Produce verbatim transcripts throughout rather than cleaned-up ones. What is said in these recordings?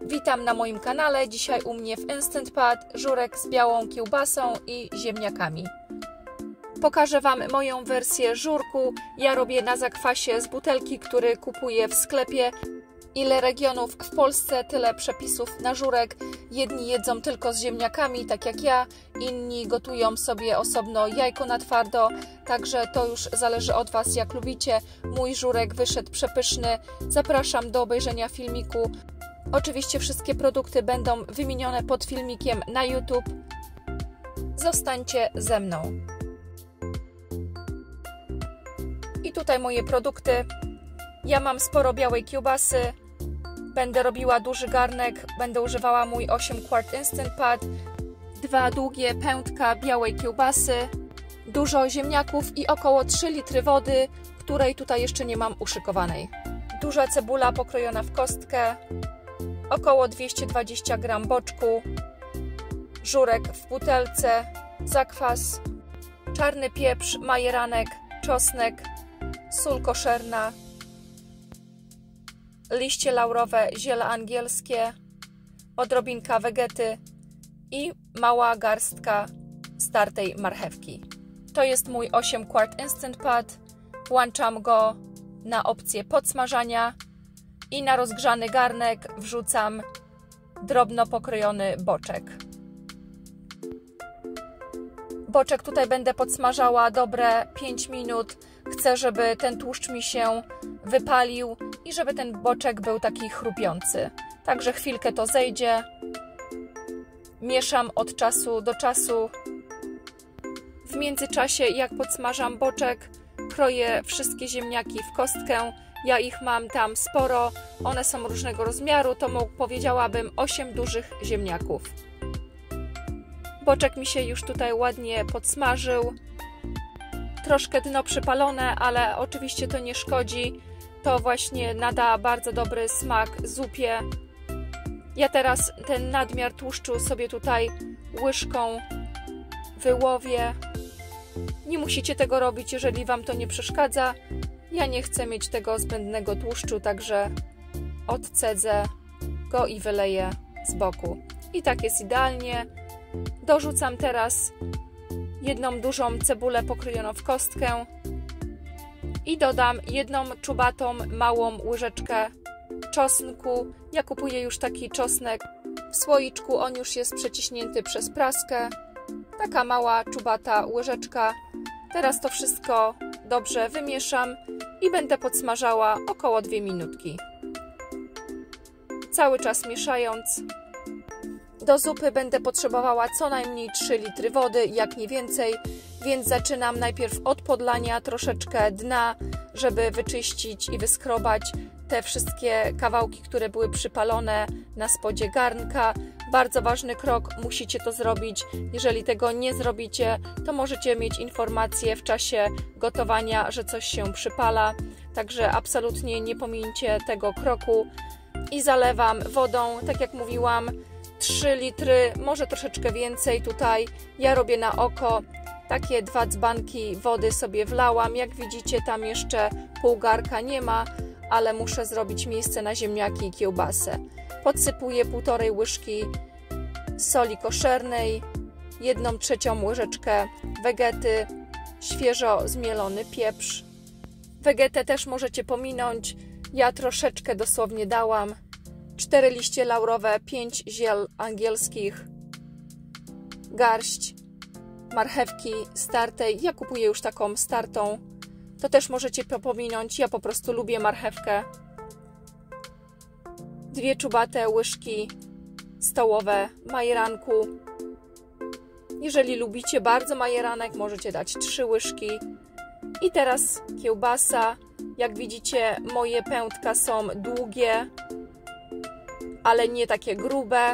Witam na moim kanale. Dzisiaj u mnie w Instant Pot żurek z białą kiełbasą i ziemniakami. Pokażę Wam moją wersję żurku. Ja robię na zakwasie z butelki, który kupuję w sklepie. Ile regionów w Polsce, tyle przepisów na żurek. Jedni jedzą tylko z ziemniakami, tak jak ja, inni gotują sobie osobno jajko na twardo, także to już zależy od Was, jak lubicie. Mój żurek wyszedł przepyszny. Zapraszam do obejrzenia filmiku. Oczywiście wszystkie produkty będą wymienione pod filmikiem na YouTube. Zostańcie ze mną. I tutaj moje produkty. Ja mam sporo białej kiełbasy. Będę robiła duży garnek. Będę używała mój osiem quart Instant Pot. Dwa długie pędka białej kiełbasy. Dużo ziemniaków i około trzy litry wody, której tutaj jeszcze nie mam uszykowanej. Duża cebula pokrojona w kostkę. Około dwieście dwadzieścia gramów boczku, żurek w butelce, zakwas, czarny pieprz, majeranek, czosnek, sól koszerna, liście laurowe, ziele angielskie, odrobinka wegety i mała garstka startej marchewki. To jest mój osiem quart Instant Pot. Włączam go na opcję podsmażania. I na rozgrzany garnek wrzucam drobno pokrojony boczek. Boczek tutaj będę podsmażała dobre pięć minut. Chcę, żeby ten tłuszcz mi się wypalił i żeby ten boczek był taki chrupiący. Także chwilkę to zejdzie. Mieszam od czasu do czasu. W międzyczasie, jak podsmażam boczek, kroję wszystkie ziemniaki w kostkę. Ja ich mam tam sporo, one są różnego rozmiaru, to powiedziałabym osiem dużych ziemniaków. Boczek mi się już tutaj ładnie podsmażył. Troszkę dno przypalone, ale oczywiście to nie szkodzi. To właśnie nada bardzo dobry smak zupie. Ja teraz ten nadmiar tłuszczu sobie tutaj łyżką wyłowię. Nie musicie tego robić, jeżeli Wam to nie przeszkadza. Ja nie chcę mieć tego zbędnego tłuszczu, także odcedzę go i wyleję z boku. I tak jest idealnie. Dorzucam teraz jedną dużą cebulę pokrojoną w kostkę i dodam jedną czubatą, małą łyżeczkę czosnku. Ja kupuję już taki czosnek w słoiczku, on już jest przeciśnięty przez praskę. Taka mała, czubata łyżeczka. Teraz to wszystko dobrze wymieszam i będę podsmażała około dwie minutki. Cały czas mieszając. Do zupy będę potrzebowała co najmniej trzy litry wody, jak nie więcej, więc zaczynam najpierw od podlania troszeczkę dna, żeby wyczyścić i wyskrobać te wszystkie kawałki, które były przypalone na spodzie garnka. Bardzo ważny krok, musicie to zrobić. Jeżeli tego nie zrobicie, to możecie mieć informację w czasie gotowania, że coś się przypala. Także absolutnie nie pomińcie tego kroku. I zalewam wodą, tak jak mówiłam, trzy litry, może troszeczkę więcej tutaj. Ja robię na oko. Takie dwa dzbanki wody sobie wlałam. Jak widzicie, tam jeszcze pół garka nie ma, ale muszę zrobić miejsce na ziemniaki i kiełbasę. Podsypuję półtorej łyżki soli koszernej, jedną trzecią łyżeczkę wegety, świeżo zmielony pieprz. Wegetę też możecie pominąć, ja troszeczkę dosłownie dałam. cztery liście laurowe, pięć ziel angielskich, garść marchewki startej. Ja kupuję już taką startą. To też możecie pominąć, ja po prostu lubię marchewkę. Dwie czubate łyżki stołowe majeranku. Jeżeli lubicie bardzo majeranek, możecie dać trzy łyżki. I teraz kiełbasa. Jak widzicie, moje pędka są długie, ale nie takie grube.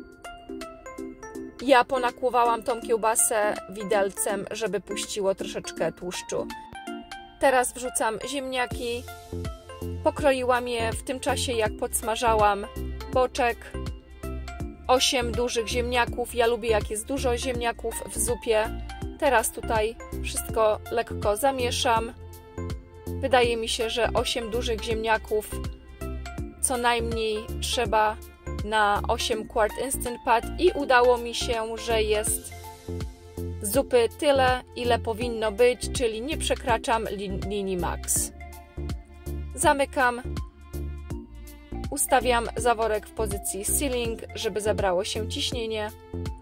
Ja ponakłuwałam tą kiełbasę widelcem, żeby puściło troszeczkę tłuszczu. Teraz wrzucam ziemniaki. Pokroiłam je w tym czasie, jak podsmażałam boczek. osiem dużych ziemniaków. Ja lubię, jak jest dużo ziemniaków w zupie. Teraz tutaj wszystko lekko zamieszam. Wydaje mi się, że osiem dużych ziemniaków co najmniej trzeba na osiem quart Instant Pot i udało mi się, że jest zupy tyle, ile powinno być, czyli nie przekraczam linii max. Zamykam, ustawiam zaworek w pozycji sealing, żeby zebrało się ciśnienie.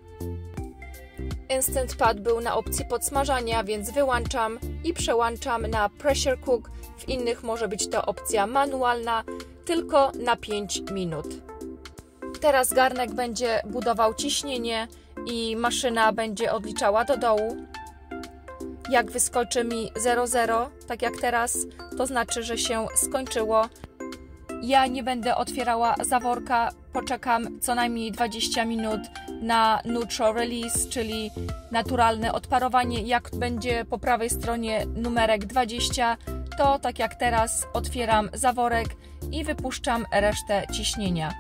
Instant Pot był na opcji podsmażania, więc wyłączam i przełączam na pressure cook. W innych może być to opcja manualna, tylko na pięć minut. Teraz garnek będzie budował ciśnienie i maszyna będzie odliczała do dołu. Jak wyskoczy mi zero zero, tak jak teraz, to znaczy, że się skończyło. Ja nie będę otwierała zaworka, poczekam co najmniej dwadzieścia minut na neutral release, czyli naturalne odparowanie. Jak będzie po prawej stronie numerek dwadzieścia, to tak jak teraz otwieram zaworek i wypuszczam resztę ciśnienia.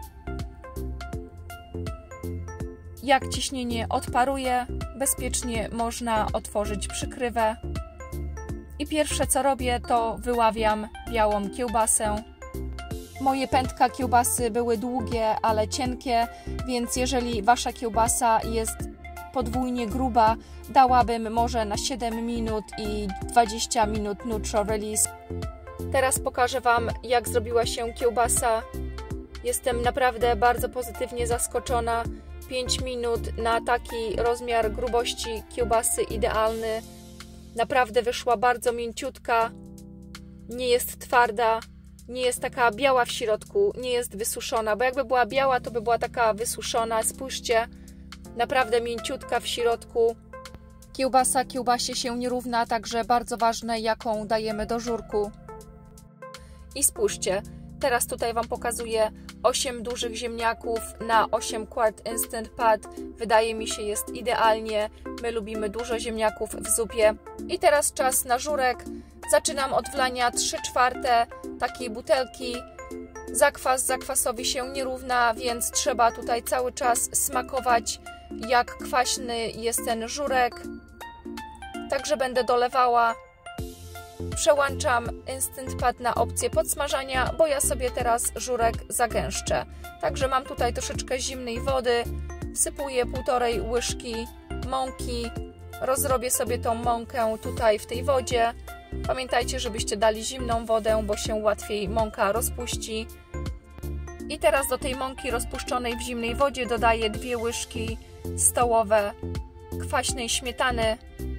Jak ciśnienie odparuje, bezpiecznie można otworzyć przykrywę. I pierwsze co robię, to wyławiam białą kiełbasę. Moje pętka kiełbasy były długie, ale cienkie, więc jeżeli wasza kiełbasa jest podwójnie gruba, dałabym może na siedem minut i dwadzieścia minut neutral release. Teraz pokażę wam, jak zrobiła się kiełbasa. Jestem naprawdę bardzo pozytywnie zaskoczona. pięć minut na taki rozmiar grubości kiełbasy idealny. Naprawdę wyszła bardzo mięciutka, nie jest twarda, nie jest taka biała w środku, nie jest wysuszona, bo jakby była biała, to by była taka wysuszona. Spójrzcie, naprawdę mięciutka w środku. Kiełbasa kiełbasie się nie równa, także bardzo ważne, jaką dajemy do żurku. I spójrzcie, teraz tutaj wam pokazuję osiem dużych ziemniaków na osiem quart Instant Pot. Wydaje mi się, jest idealnie. My lubimy dużo ziemniaków w zupie. I teraz czas na żurek. Zaczynam od wlania trzy czwarte takiej butelki. Zakwas zakwasowi się nie równa, więc trzeba tutaj cały czas smakować, jak kwaśny jest ten żurek. Także będę dolewała. Przełączam Instant Pot na opcję podsmażania, bo ja sobie teraz żurek zagęszczę. Także mam tutaj troszeczkę zimnej wody, wsypuję półtorej łyżki mąki, rozrobię sobie tą mąkę tutaj w tej wodzie. Pamiętajcie, żebyście dali zimną wodę, bo się łatwiej mąka rozpuści. I teraz do tej mąki rozpuszczonej w zimnej wodzie dodaję dwie łyżki stołowe kwaśnej śmietany.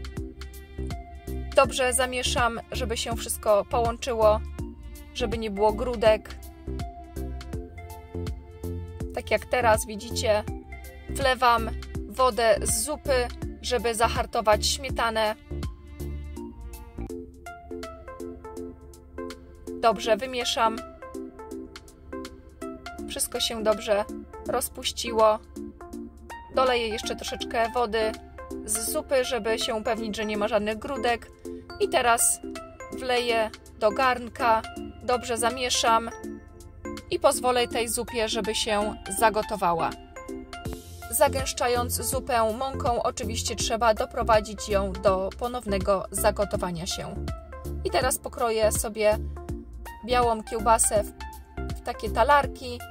Dobrze zamieszam, żeby się wszystko połączyło, żeby nie było grudek. Tak jak teraz widzicie, wlewam wodę z zupy, żeby zahartować śmietanę. Dobrze wymieszam. Wszystko się dobrze rozpuściło. Doleję jeszcze troszeczkę wody z zupy, żeby się upewnić, że nie ma żadnych grudek. I teraz wleję do garnka, dobrze zamieszam i pozwolę tej zupie, żeby się zagotowała. Zagęszczając zupę mąką, oczywiście trzeba doprowadzić ją do ponownego zagotowania się. I teraz pokroję sobie białą kiełbasę w, w takie talarki.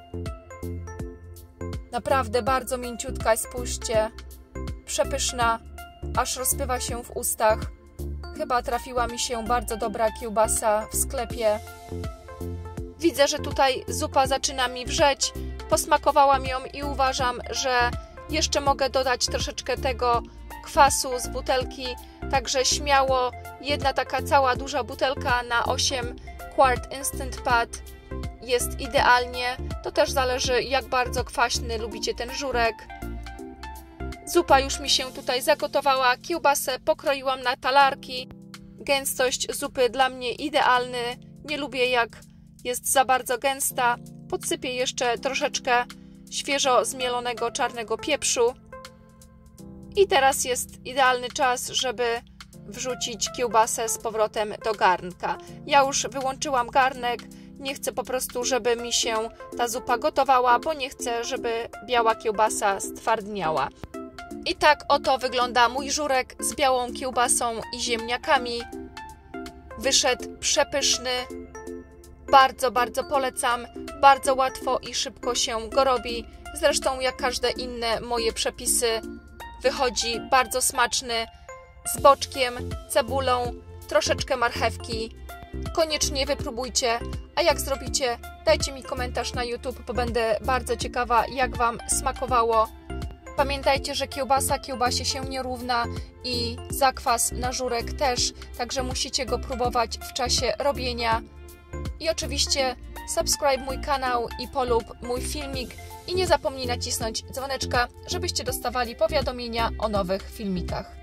Naprawdę bardzo mięciutka, spójrzcie, przepyszna, aż rozpływa się w ustach. Chyba trafiła mi się bardzo dobra kiełbasa w sklepie. Widzę, że tutaj zupa zaczyna mi wrzeć. Posmakowałam ją i uważam, że jeszcze mogę dodać troszeczkę tego kwasu z butelki. Także śmiało, jedna taka cała duża butelka na osiem quart Instant Pot jest idealnie. To też zależy, jak bardzo kwaśny lubicie ten żurek. Zupa już mi się tutaj zagotowała. Kiełbasę pokroiłam na talarki. Gęstość zupy dla mnie idealny. Nie lubię, jak jest za bardzo gęsta. Podsypię jeszcze troszeczkę świeżo zmielonego czarnego pieprzu. I teraz jest idealny czas, żeby wrzucić kiełbasę z powrotem do garnka. Ja już wyłączyłam garnek. Nie chcę po prostu, żeby mi się ta zupa gotowała, bo nie chcę, żeby biała kiełbasa stwardniała. I tak oto wygląda mój żurek z białą kiełbasą i ziemniakami. Wyszedł przepyszny. Bardzo, bardzo polecam. Bardzo łatwo i szybko się go robi. Zresztą jak każde inne moje przepisy wychodzi bardzo smaczny, z boczkiem, cebulą, troszeczkę marchewki. Koniecznie wypróbujcie, a jak zrobicie, dajcie mi komentarz na YouTube, bo będę bardzo ciekawa, jak Wam smakowało. Pamiętajcie, że kiełbasa kiełbasie się nie równa i zakwas na żurek też, także musicie go próbować w czasie robienia. I oczywiście subskryb mój kanał i polub mój filmik i nie zapomnij nacisnąć dzwoneczka, żebyście dostawali powiadomienia o nowych filmikach.